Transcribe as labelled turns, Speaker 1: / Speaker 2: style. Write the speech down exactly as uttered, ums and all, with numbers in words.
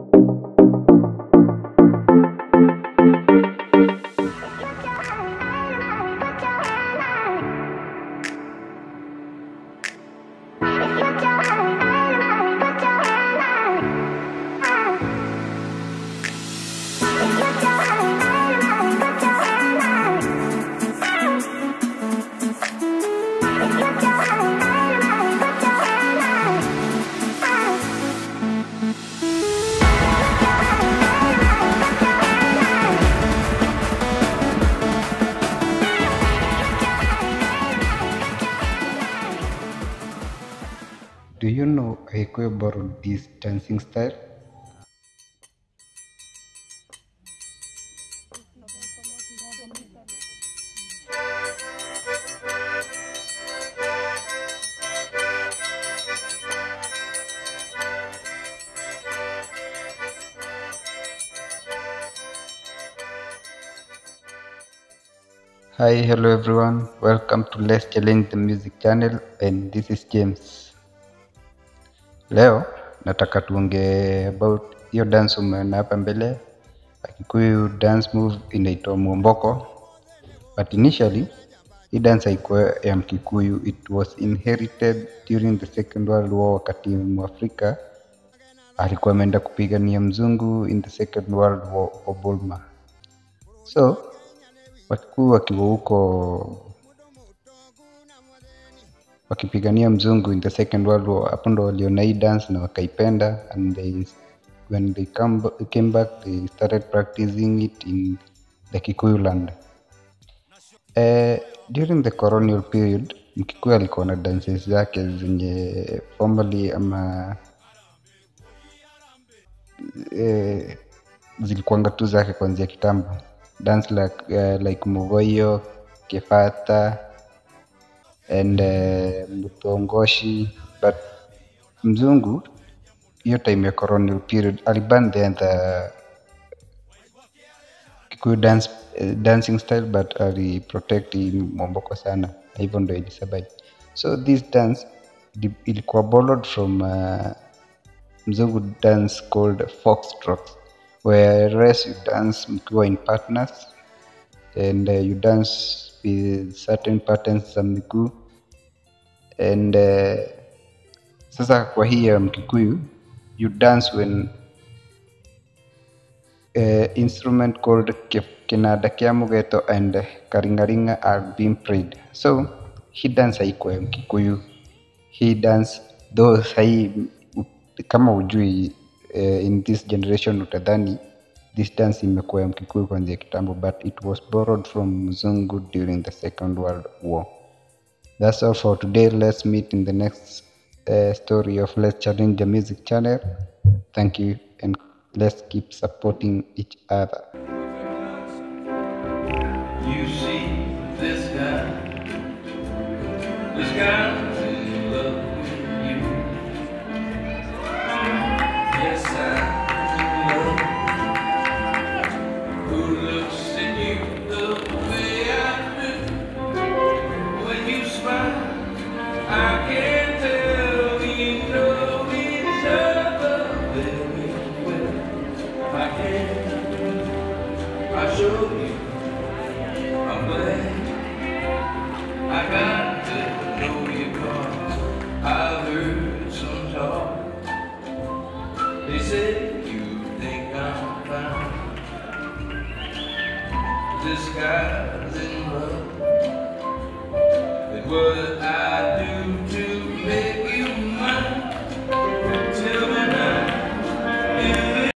Speaker 1: Do you know Aikwe borrowed this dancing style? Hi, hello everyone. Welcome to Let's Challenge the Music channel, and this is James. Leo nataka tuongee about hiyo dance umeona hapa mbele. Kikuyu dance move inaitwa Mwomboko. But initially, hii dance haikuwa ya Mkikuyu. It was inherited during the Second World War, wakati Mwafrika alikuwa ameenda kupigania mzungu in the Second World War of Burma. So Wakikuyu wakiwa huko wakipigania mzungu in the Second World War, hapo ndo waliona hii dance na wakaipenda, and they when they come, came back they started practicing it in the Kikuyu land. Uh, during the colonial period, Mkikuyu alikuwa na dances zake zenye formally ama uh, zilikuanga tu zake kuanzia kitambo. Dance like uh, like Mugoyo, Kefata, and uh, Mutongoshi. But mzungu hiyo time ya colonial period aliban the the Kikuyu dance uh, dancing style, but ali protect Mwomboko sana, hivyo ndo ilisurvive. So this dance ilikuwa borrowed from uh, mzungu dance called foxtrot, whereas you dance mkiwa in partners, and uh, you dance with certain patterns za miguu. And uh, sasa kwa hii ya Mkikuyu, you dance when uh, instrument called kinanda kia mugeto and karingaringa are being played. So hii dance haikuwa ya Mkikuyu. Hii dance though sahi kama ujui uh, in this generation utadhani this dance imekuwa ya Mkikuyu kuanzia kitambo, but it was borrowed from mzungu during the Second World War. That's all for today. Let's meet in the next uh, story of Let's Challenge the Music channel. Thank you, and let's keep supporting each other.
Speaker 2: You see this guy, this guy's in love with you. Yes, I'm in love. Who looks at you the way I do? When you smile, I can tell we know each other very well. If I can, I'll show you. I'm glad I got to know you, 'cause I've heard some talk. They say you think I'm fine. This guy's in love with what I